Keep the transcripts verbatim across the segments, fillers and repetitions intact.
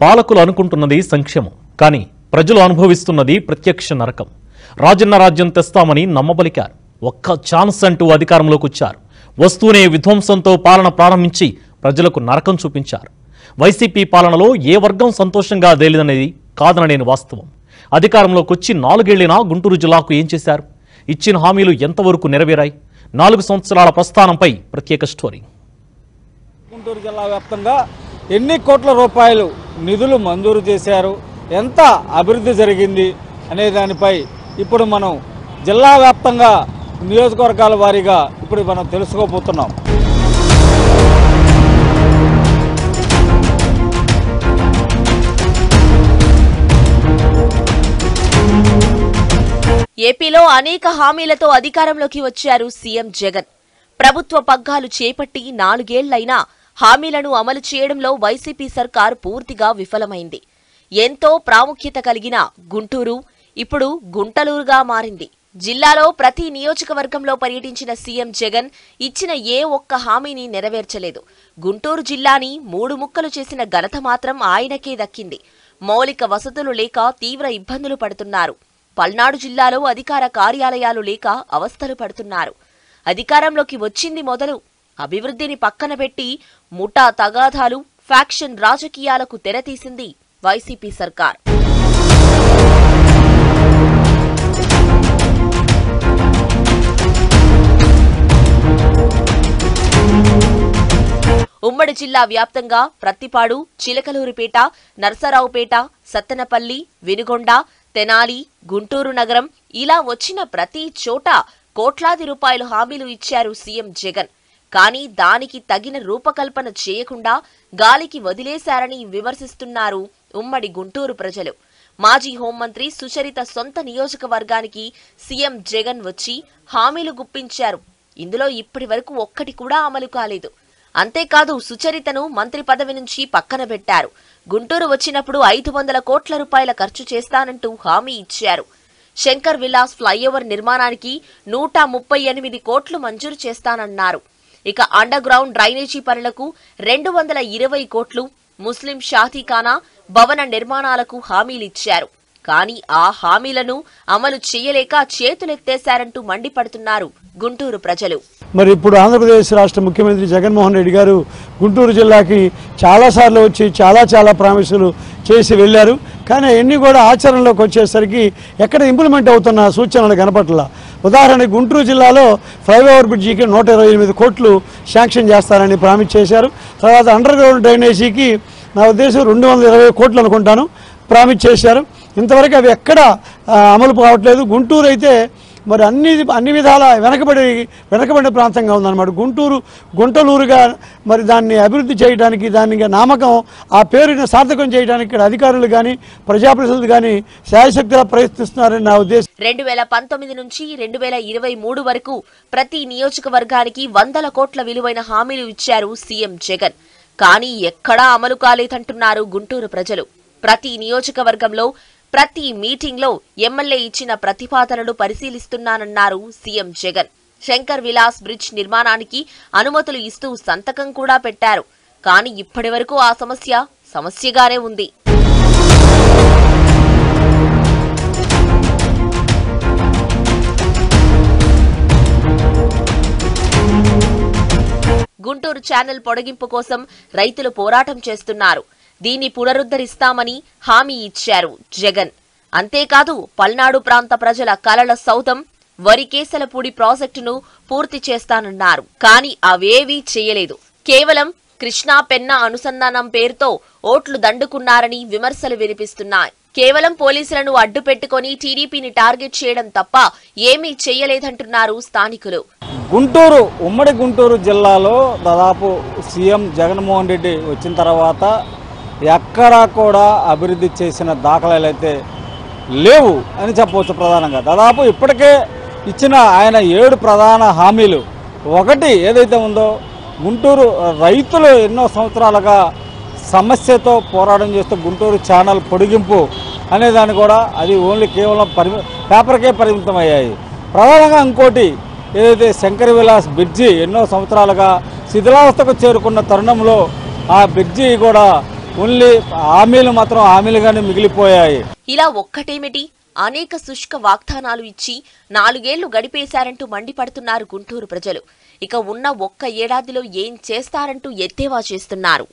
పాలకులు అనుకుంటున్నది సంక్షేమం, కానీ ప్రజలు అనుభవిస్తున్నది ప్రత్యక్ష నరకం. రాజన్న రాజ్యం తెస్తామని నమ్మబలికారు. ఒక్క ఛాన్స్ అంటూ అధికారంలోకి వచ్చారు. వస్తూనే విధ్వంసంతో పాలన ప్రారంభించి ప్రజలకు నరకం చూపించారు. వైసీపీ పాలనలో ఏ వర్గం సంతోషంగా తేలిదనేది కాదనలేని వాస్తవం. అధికారంలోకి వచ్చి నాలుగేళ్లినా గుంటూరు జిల్లాకు ఏం చేశారు? ఇచ్చిన హామీలు ఎంతవరకు నెరవేరాయి? నాలుగు సంవత్సరాల ప్రస్థానంపై ప్రత్యేక స్టోరీ. గుంటూరు జిల్లా వ్యాప్తంగా ఎన్ని కోట్ల రూపాయలు నిధులు మంజూరు చేశారు, ఎంత అభివృద్ధి జరిగింది అనే దానిపై ఇప్పుడు మనం జిల్లా వ్యాప్తంగా నియోజకవర్గాల వారీగా ఇప్పుడు మనం తెలుసుకోబోతున్నాం. ఏపీలో అనేక హామీలతో అధికారంలోకి వచ్చారు సీఎం జగన్. ప్రభుత్వ పగ్గాలు చేపట్టి నాలుగేళ్లైనా హామీలను అమలు చేయడంలో వైసీపీ సర్కార్ పూర్తిగా విఫలమైంది. ఎంతో ప్రాముఖ్యత కలిగిన గుంటూరు ఇప్పుడు గుంటలూరుగా మారింది. జిల్లాలో ప్రతి నియోజకవర్గంలో పర్యటించిన సీఎం జగన్ ఇచ్చిన ఏ ఒక్క హామీని నెరవేర్చలేదు. గుంటూరు జిల్లాని మూడు ముక్కలు చేసిన ఘనత మాత్రం ఆయనకే దక్కింది. మౌలిక వసతులు లేక తీవ్ర ఇబ్బందులు పడుతున్నారు. పల్నాడు జిల్లాలో అధికార కార్యాలయాలు లేక అవస్థలు పడుతున్నారు. అధికారంలోకి వచ్చింది మొదలు అభివృద్ధిని పక్కన పెట్టి ముఠా తగాదాలు, ఫ్యాక్షన్ రాజకీయాలకు తెరతీసింది వైసీపీ సర్కార్. ఉమ్మడి జిల్లా వ్యాప్తంగా ప్రత్తిపాడు, చిలకలూరిపేట, నర్సరావుపేట, సత్తెనపల్లి, వినుగొండ, తెనాలి, గుంటూరు నగరం ఇలా వచ్చిన ప్రతి చోట కోట్లాది రూపాయలు హామీలు ఇచ్చారు సీఎం జగన్. కానీ దానికి తగిన రూపకల్పన చేయకుండా గాలికి వదిలేశారని విమర్శిస్తున్నారు ఉమ్మడి గుంటూరు ప్రజలు. మాజీ హోంమంత్రి సుచరిత సొంత నియోజకవర్గానికి సీఎం జగన్ వచ్చి హామీలు గుప్పించారు. ఇందులో ఇప్పటి వరకు ఒక్కటి కూడా అమలు కాలేదు. అంతేకాదు సుచరితను మంత్రి పదవి నుంచి పక్కన పెట్టారు. గుంటూరు వచ్చినప్పుడు ఐదు వందల కోట్ల రూపాయల ఖర్చు చేస్తానంటూ హామీ ఇచ్చారు. శంకర్ విలాస్ ఫ్లైఓవర్ నిర్మాణానికి నూట ముప్పై ఎనిమిది కోట్లు మంజూరు చేస్తానన్నారు. ఇక అండర్ గ్రౌండ్ డ్రైనేజీ పనులకు రెండు వందల ఇరవై కోట్లు, ముస్లిం షాదీఖానా భవన నిర్మాణాలకు హామీలిచ్చారు. కానీ ఆ హామీలను అమలు చేయలేక చేతులెత్తేశారంటూ మండిపడుతున్నారు గుంటూరు ప్రజలు. మరి ఇప్పుడు ఆంధ్రప్రదేశ్ రాష్ట్ర ముఖ్యమంత్రి జగన్మోహన్ రెడ్డి గారు గుంటూరు జిల్లాకి చాలాసార్లు వచ్చి చాలా చాలా ప్రామిసులు చేసి వెళ్ళారు. కానీ అవన్నీ కూడా ఆచరణలోకి వచ్చేసరికి ఎక్కడ ఇంప్లిమెంట్ అవుతున్న సూచనలు కనపట్ల. ఉదాహరణకి గుంటూరు జిల్లాలో ఫ్లైఓవర్ బ్రిడ్జికి నూట ఇరవై ఎనిమిది కోట్లు శాంక్షన్ చేస్తారని ప్రామిస్ చేశారు. తర్వాత అండర్ గ్రౌండ్ డ్రైనేజీకి నా ఉద్దేశం రెండు వందల ఇరవై కోట్లు అనుకుంటాను ప్రామిస్ చేశారు. ఇంతవరకు అవి ఎక్కడ అమలు కావట్లేదు. గుంటూరు అయితే మరి అన్ని అన్ని విధాల వెనకబడి వెనకబడిన ప్రాంతంగా ఉందన్నమాట. గుంటూరు గుంటలూరుగా మరి దాన్ని అభివృద్ధి చేయడానికి, దాన్ని నామకం ఆ పేరుని సార్థకం చేయడానికి ఇక్కడ అధికారులు కానీ ప్రజాప్రతినిధులు కానీ శాయశక్తిగా ప్రయత్నిస్తున్నారని నా ఉద్దేశం. రెండు వేల పంతొమ్మిది నుంచి రెండు వేల ఇరవై మూడు వరకు ప్రతి నియోజకవర్గానికి వందల కోట్ల విలువైన హామీలు ఇచ్చారు సీఎం జగన్. కానీ ఎక్కడా అమలు కాలేదంటున్నారు గుంటూరు ప్రజలు. ప్రతి నియోజకవర్గంలో ప్రతి మీటింగ్ లో ఎమ్మెల్యే ఇచ్చిన ప్రతిపాదనలు పరిశీలిస్తున్నానన్నారు సీఎం జగన్. శంకర్ విలాస్ బ్రిడ్జ్ నిర్మాణానికి అనుమతులు ఇస్తూ సంతకం కూడా పెట్టారు. కానీ ఇప్పటి వరకు ఆ సమస్య సమస్యగానే ఉంది. గుంటూరు ఛానల్ పొడిగింపు కోసం రైతులు పోరాటం చేస్తున్నారు. దీన్ని పునరుద్ధరిస్తామని హామీ ఇచ్చారు జగన్. అంతేకాదు పల్నాడు ప్రాంత ప్రజల కలల సౌధం వరికేసలపూడి ప్రాజెక్టును పూర్తి చేస్తానన్నారు. కానీ అవేవీ చేయలేదు. కేవలం కృష్ణా పెన్నా అనుసంధానం పేరుతో ఓట్లు దండుకున్నారని విమర్శలు వినిపిస్తున్నాయి. కేవలం పోలీసులను అడ్డు పెట్టుకుని టీడీపీని టార్గెట్ చేయడం తప్ప ఏమీ చేయలేదంటున్నారు స్థానికులు. గుంటూరు ఉమ్మడి గుంటూరు జిల్లాలో దాదాపు సీఎం జగన్మోహన్ రెడ్డి వచ్చిన తర్వాత ఎక్కడా కూడా అభివృద్ధి చేసిన దాఖలాలు అయితే లేవు అని చెప్పవచ్చు. ప్రధానంగా దాదాపు ఇప్పటికే ఇచ్చిన ఆయన ఏడు ప్రధాన హామీలు ఒకటి ఏదైతే ఉందో, గుంటూరు రైతులు ఎన్నో సంవత్సరాలుగా సమస్యతో పోరాటం చేస్తూ గుంటూరు ఛానల్ పొడిగింపు అనేదాన్ని కూడా అది ఓన్లీ కేవలం పరిమి పేపర్కే పరిమితమయ్యాయి. ప్రధానంగా ఇంకోటి ఏదైతే శంకర్ విలాస్ బ్రిడ్జి ఎన్నో సంవత్సరాలుగా శిథిలావస్థకు చేరుకున్న తరుణంలో ఆ బ్రిడ్జి కూడా ఓన్లీ హామీలు మాత్రం హామీలుగానే మిగిలిపోయాయి. ఇలా ఒక్కటేమిటి, అనేక శుష్క వాగ్దానాలు ఇచ్చి నాలుగేళ్లు గడిపేశారంటూ మండిపడుతున్నారు గుంటూరు ప్రజలు. ఇక ఉన్న ఒక్క ఏడాదిలో ఏం చేస్తారంటూ ఎద్దేవా చేస్తున్నారు.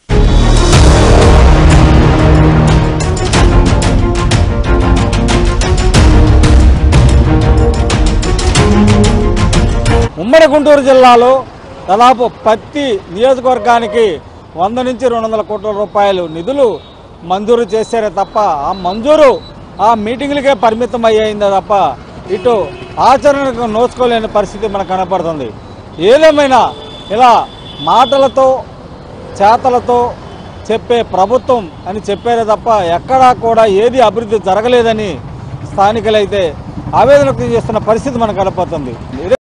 ఉమ్మడి గుంటూరు జిల్లాలో దాదాపు ప్రతి నియోజకవర్గానికి వంద నుంచి రెండు వందల కోట్ల రూపాయలు నిధులు మంజూరు చేశారే తప్ప ఆ మంజూరు ఆ మీటింగులకే పరిమితం అయ్యిందే తప్ప ఇటు ఆచరణకు నోచుకోలేని పరిస్థితి మనకు కనపడుతుంది. ఏదేమైనా ఇలా మాటలతో చేతలతో చెప్పే ప్రభుత్వం అని చెప్పారే తప్ప ఎక్కడా కూడా ఏది అభివృద్ధి జరగలేదని స్థానికులైతే ఆవేదన వ్యక్తం చేస్తున్న పరిస్థితి మనకు కనపడుతుంది.